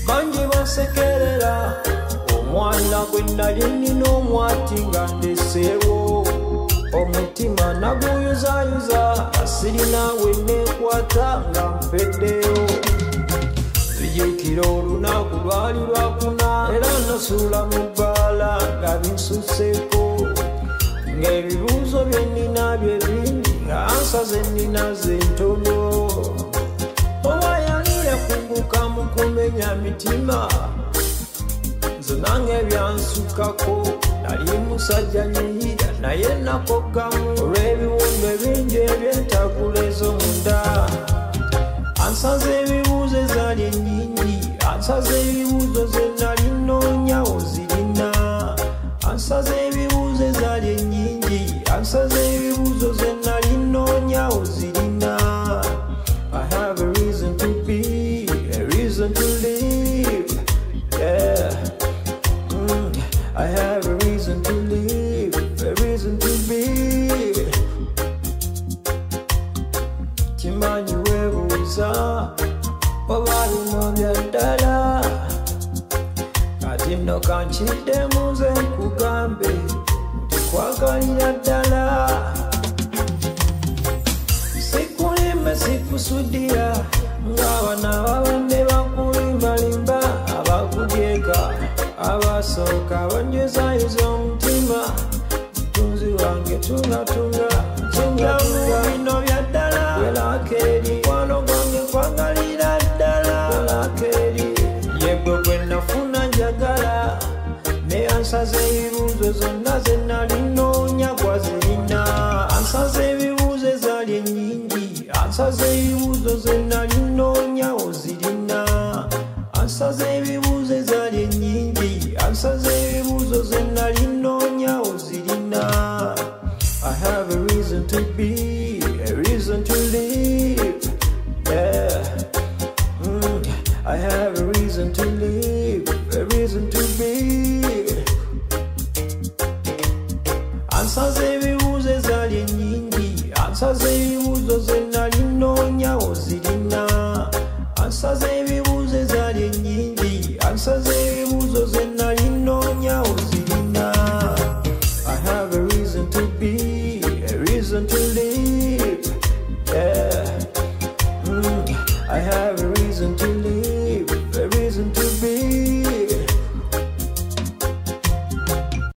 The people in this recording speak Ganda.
bangi basekerera omwana gwe nali nina omwati nga ndeseewo omutima naguyuzayuza asirina we neekwata nga mpeddeyo tujjukira olunaku lwali lwakuna era nasuula mu bbaala nga binsuseeko ng'ebibuuzo bye nnina bye bingi nga ansaze nnina ze ntono oba yali yakunguka mu kumenya mitima nze nange byansukako nali musajja nyiyira naye nakoggamu olw'ebiwundu ebingi ebyentakula ez'omunda ansaze ebibuuzo ezaali ennyingi ansaze ebibuuzo ze nali nnoonya ozirina ansaze ebibuuzo ezaali ennyingi ansaze ebibuuzo ze nali nnoonya ozirina I have a reason to be, a reason to live, yeah. I have a reason to live, a reason to be. Kimanyi weebuuza oba bino bya ddala kati nno kankiddemu nze nkugambe nti kwagalira ddala sikulime sikusudira ng'abana babadde bakulimbalimba abakudyeka abasooka banjwezaayuza omutima mutunzi wange tungatunga bino bya ddala welakeeri kwano gwange kwagalira ddala welakeeri yegwe gwe nafuna njagala ne ansaze ebibuuzo zonna ze nali nnoonya gwazirina ansaze ebibuuzo ezaali ennyingi ansaze ebibuuzo ze nali nnoonya ozirina ansaze ebibuuzo ezaali ennyingi ansaze ebibuuzo ze nali nnoonya ozirina I have a reason to be, a reason to live, yeah. I have a reason to live, a reason to be. Ansaze ebibuuzo ezaali ennyingi ansaze